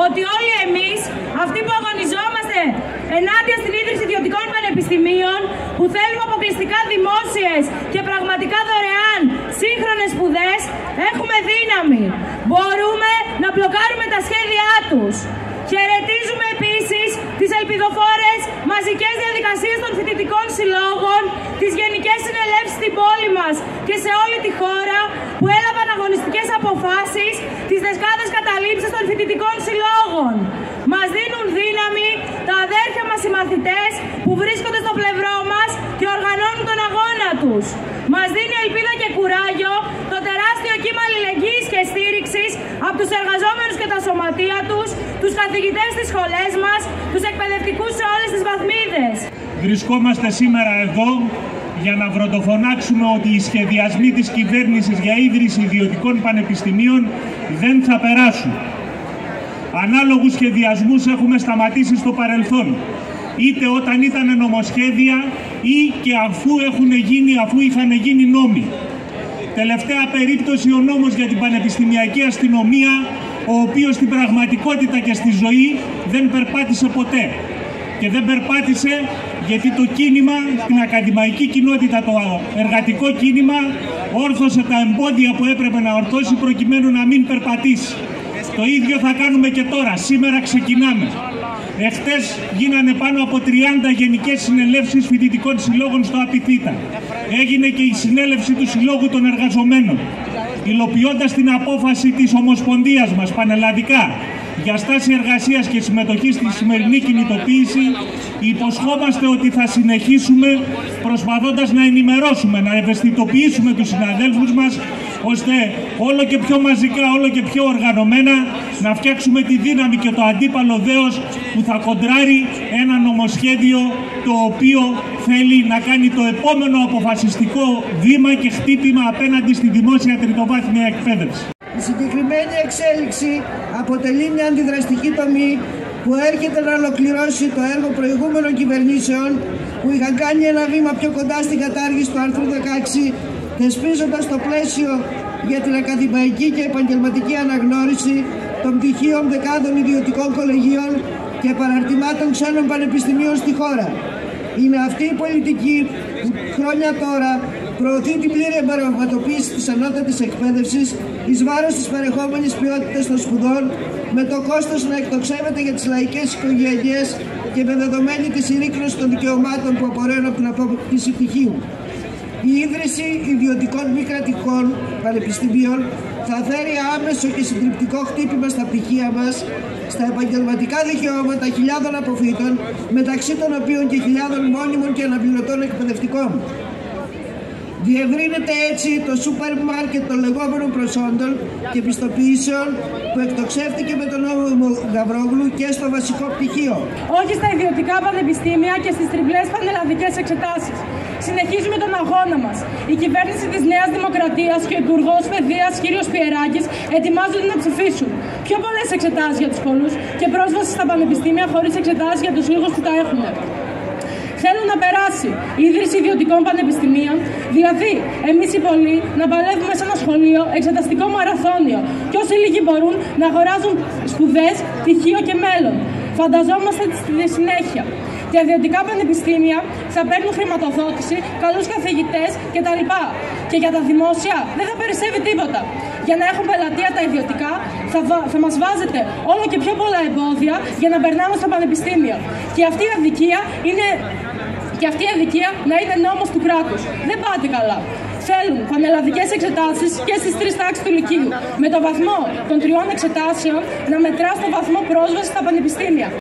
ότι όλοι εμείς, αυτοί που αγωνιζόμαστε ενάντια στην ίδρυση ιδιωτικών πανεπιστημίων, που θέλουμε αποκλειστικά δημόσιες και πραγματικά δωρεάν σύγχρονες σπουδές, έχουμε δύναμη. Μπορούμε να μπλοκάρουμε τα σχέδιά τους. Χαιρετίζουμε επίσης τις ελπιδοφόρες μαζικές διαδικασίες των φοιτητικών συλλόγων, τις γενικές συνελεύσεις στην πόλη μας και σε όλη τη χώρα που έλαβαν αγωνιστικές αποφάσεις, τις δεκάδες καταλήψεις των φοιτητικών συλλόγων. Μας δίνουν δύναμη τα αδέρφια μας οι μαθητές που βρίσκονται στο πλευρό μας και οργανώνουν τον αγώνα τους. Μας δίνει ελπίδα και κουράγιο το τεράστιο κύμα αλληλεγγύης και στήριξης από τους εργαζόμενους και τα σωματεία τους, τους καθηγητές στις σχολές μας, τους εκπαιδευτικούς σε όλες τις βαθμίδες. Βρισκόμαστε σήμερα εδώ για να βροντοφωνάξουμε ότι οι σχεδιασμοί της κυβέρνησης για ίδρυση ιδιωτικών πανεπιστημίων δεν θα περάσουν. Ανάλογους σχεδιασμούς έχουμε σταματήσει στο παρελθόν, είτε όταν ήταν νομοσχέδια ή και αφού είχαν γίνει νόμοι. Τελευταία περίπτωση ο νόμος για την πανεπιστημιακή αστυνομία, ο οποίος στην πραγματικότητα και στη ζωή δεν περπάτησε ποτέ. Και δεν περπάτησε γιατί το κίνημα, την ακαδημαϊκή κοινότητα, το εργατικό κίνημα, όρθωσε τα εμπόδια που έπρεπε να ορθώσει προκειμένου να μην περπατήσει. Το ίδιο θα κάνουμε και τώρα. Σήμερα ξεκινάμε. Εχθές γίνανε πάνω από 30 γενικές συνελεύσεις φοιτητικών συλλόγων στο Απιθύτα. Έγινε και η συνέλευση του Συλλόγου των Εργαζομένων. Υλοποιώντας την απόφαση της Ομοσπονδίας μας πανελλαδικά για στάση εργασίας και συμμετοχή στη σημερινή κινητοποίηση, υποσχόμαστε ότι θα συνεχίσουμε προσπαθώντας να ενημερώσουμε, να ευαισθητοποιήσουμε τους συναδέλφους μας, ώστε όλο και πιο μαζικά, όλο και πιο οργανωμένα να φτιάξουμε τη δύναμη και το αντίπαλο δέος που θα κοντράρει ένα νομοσχέδιο το οποίο θέλει να κάνει το επόμενο αποφασιστικό βήμα και χτύπημα απέναντι στη δημόσια τριτοβάθμια εκπαίδευση. Η συγκεκριμένη εξέλιξη αποτελεί μια αντιδραστική τομή που έρχεται να ολοκληρώσει το έργο προηγούμενων κυβερνήσεων που είχαν κάνει ένα βήμα πιο κοντά στην κατάργηση του άρθρου 16, θεσπίζοντας το πλαίσιο για την ακαδημαϊκή και επαγγελματική αναγνώριση των πτυχίων δεκάδων ιδιωτικών κολεγίων και παραρτημάτων ξένων πανεπιστημίων στη χώρα. Είναι αυτή η πολιτική που χρόνια τώρα προωθεί την πλήρη εμπορευματοποίηση της ανώτατης εκπαίδευσης εις βάρος της παρεχόμενης ποιότητας των σπουδών, με το κόστος να εκτοξεύεται για τις λαϊκές οικογένειες και με δεδομένη τη συρρίκνωση των δικαιωμάτων που απορρέουν από την απόκτηση πτυχίου. Η ίδρυση ιδιωτικών μη κρατικών πανεπιστημίων θα φέρει άμεσο και συντριπτικό χτύπημα στα πτυχία μας, στα επαγγελματικά δικαιώματα χιλιάδων αποφύτων, μεταξύ των οποίων και χιλιάδων μόνιμων και αναπληρωτών εκπαιδευτικών. Διευρύνεται έτσι το σούπερ μάρκετ των λεγόμενων προσόντων και πιστοποιήσεων που εκτοξεύτηκε με τον νόμο Γαβρόγλου και στο βασικό πτυχίο. Όχι στα ιδιωτικά πανεπιστήμια και στις τριπλές πανελλαδικές εξετάσεις. Συνεχίζουμε τον αγώνα μας. Η κυβέρνηση της Νέας Δημοκρατίας και ο Υπουργός Παιδείας κ. Πιεράκης ετοιμάζονται να ψηφίσουν πιο πολλές εξετάσεις για τους πολλούς και πρόσβαση στα πανεπιστήμια χωρίς εξετάσεις για τους λίγους που τα έχουν. Θέλουν να περάσει η ίδρυση ιδιωτικών πανεπιστημίων, δηλαδή εμείς οι πολλοί να παλεύουμε σε ένα σχολείο εξεταστικό μαραθώνιο και όσοι λίγοι μπορούν να αγοράζουν σπουδές, πτυχίο και μέλλον. Φανταζόμαστε στη συνέχεια. Τα ιδιωτικά πανεπιστήμια θα παίρνουν χρηματοδότηση, καλούς καθηγητές κτλ. Και για τα δημόσια δεν θα περισσεύει τίποτα. Για να έχουν πελατεία τα ιδιωτικά θα μας βάζετε όλο και πιο πολλά εμπόδια για να περνάμε στο πανεπιστήμιο. Και αυτή η αδικία να είναι νόμος του κράτους. Δεν πάτε καλά. Θέλουν πανελλαδικές εξετάσεις και στις 3 τάξεις του Λυκείου. Με το βαθμό των 3 εξετάσεων να μετρά στο βαθμό πρόσβασης στα πανεπιστήμια.